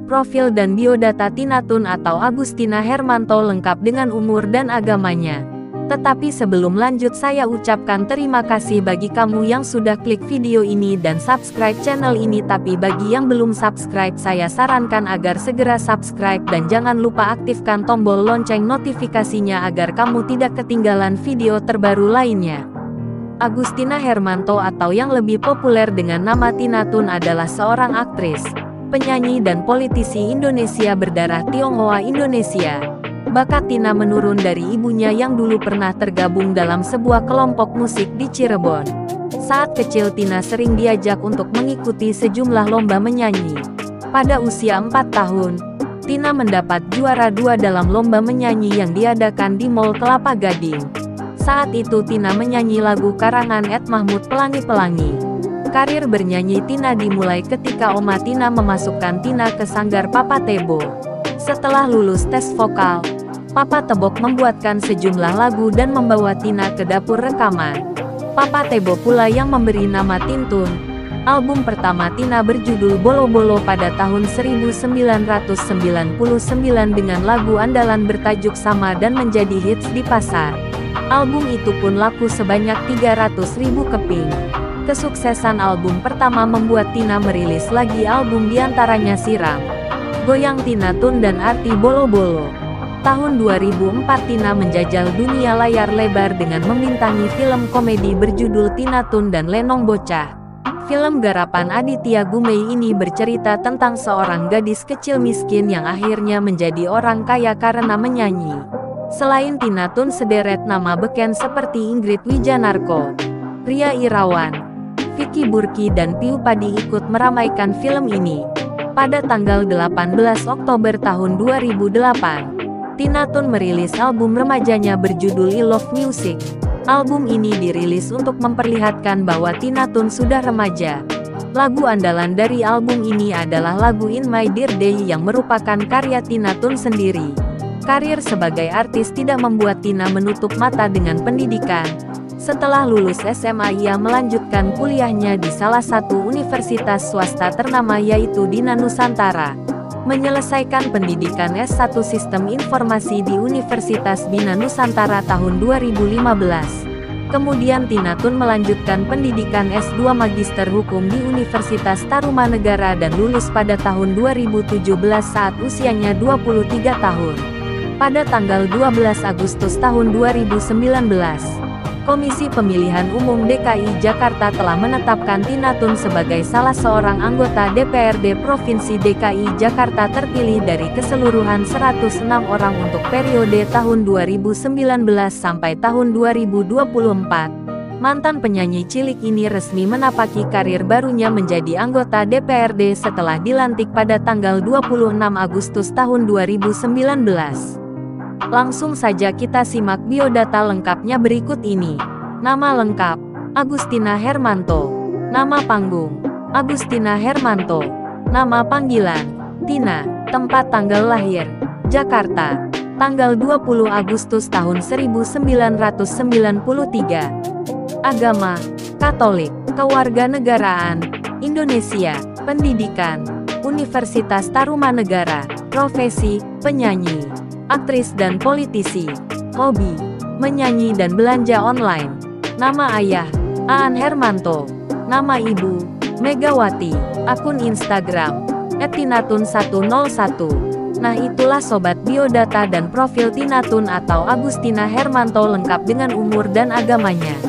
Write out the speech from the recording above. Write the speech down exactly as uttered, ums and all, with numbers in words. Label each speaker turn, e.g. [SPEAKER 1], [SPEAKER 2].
[SPEAKER 1] Profil dan biodata Tina Toon atau Agustina Hermanto lengkap dengan umur dan agamanya. Tetapi sebelum lanjut, saya ucapkan terima kasih bagi kamu yang sudah klik video ini dan subscribe channel ini. Tapi bagi yang belum subscribe, saya sarankan agar segera subscribe dan jangan lupa aktifkan tombol lonceng notifikasinya agar kamu tidak ketinggalan video terbaru lainnya. Agustina Hermanto atau yang lebih populer dengan nama Tina Toon adalah seorang aktris, penyanyi dan politisi Indonesia berdarah Tionghoa Indonesia. Bakat Tina menurun dari ibunya yang dulu pernah tergabung dalam sebuah kelompok musik di Cirebon. Saat kecil Tina sering diajak untuk mengikuti sejumlah lomba menyanyi. Pada usia empat tahun, Tina mendapat juara dua dalam lomba menyanyi yang diadakan di Mall Kelapa Gading. Saat itu Tina menyanyi lagu karangan Ed Mahmud Pelangi-Pelangi. Karir bernyanyi Tina dimulai ketika Oma Tina memasukkan Tina ke sanggar Papa Tebo. Setelah lulus tes vokal, Papa Tebok membuatkan sejumlah lagu dan membawa Tina ke dapur rekaman. Papa Tebo pula yang memberi nama Tin Toon. Album pertama Tina berjudul Bolo Bolo pada tahun seribu sembilan ratus sembilan puluh sembilan dengan lagu andalan bertajuk sama dan menjadi hits di pasar. Album itu pun laku sebanyak tiga ratus ribu keping. Kesuksesan album pertama membuat Tina merilis lagi album diantaranya Siram, Goyang Tina Toon dan Arti Bolo Bolo. Tahun dua ribu empat Tina menjajal dunia layar lebar dengan membintangi film komedi berjudul Tina Toon dan Lenong Bocah. Film garapan Aditya Gumei ini bercerita tentang seorang gadis kecil miskin yang akhirnya menjadi orang kaya karena menyanyi. Selain Tina Toon, sederet nama beken seperti Ingrid Wijanarko, Ria Irawan, Vicky Burky dan Piu Padi ikut meramaikan film ini. Pada tanggal delapan belas Oktober tahun dua ribu delapan, Tina Toon merilis album remajanya berjudul I Love Music. Album ini dirilis untuk memperlihatkan bahwa Tina Toon sudah remaja. Lagu andalan dari album ini adalah lagu In My Dear Day yang merupakan karya Tina Toon sendiri. Karir sebagai artis tidak membuat Tina menutup mata dengan pendidikan. Setelah lulus S M A ia melanjutkan kuliahnya di salah satu universitas swasta ternama yaitu Dina Nusantara. Menyelesaikan pendidikan S satu Sistem Informasi di Universitas Bina Nusantara tahun dua ribu lima belas. Kemudian Tina Toon melanjutkan pendidikan S dua Magister Hukum di Universitas Tarumanegara dan lulus pada tahun dua ribu tujuh belas saat usianya dua puluh tiga tahun. Pada tanggal dua belas Agustus tahun dua ribu sembilan belas, Komisi Pemilihan Umum D K I Jakarta telah menetapkan Tina Toon sebagai salah seorang anggota D P R D Provinsi D K I Jakarta terpilih dari keseluruhan seratus enam orang untuk periode tahun dua ribu sembilan belas sampai tahun dua ribu dua puluh empat. Mantan penyanyi cilik ini resmi menapaki karir barunya menjadi anggota D P R D setelah dilantik pada tanggal dua puluh enam Agustus tahun dua ribu sembilan belas. Langsung saja kita simak biodata lengkapnya berikut ini. Nama lengkap, Agustina Hermanto. Nama panggung, Agustina Hermanto. Nama panggilan, Tina. Tempat tanggal lahir, Jakarta. Tanggal dua puluh Agustus tahun seribu sembilan ratus sembilan puluh tiga. Agama, Katolik. Kewarganegaraan, Indonesia. Pendidikan, Universitas Tarumanegara. Profesi, penyanyi, aktris dan politisi. Hobi, menyanyi dan belanja online. Nama ayah, Aan Hermanto. Nama ibu, Megawati. Akun Instagram, et tina toon satu nol satu. Nah itulah sobat biodata dan profil Tina Toon atau Agustina Hermanto lengkap dengan umur dan agamanya.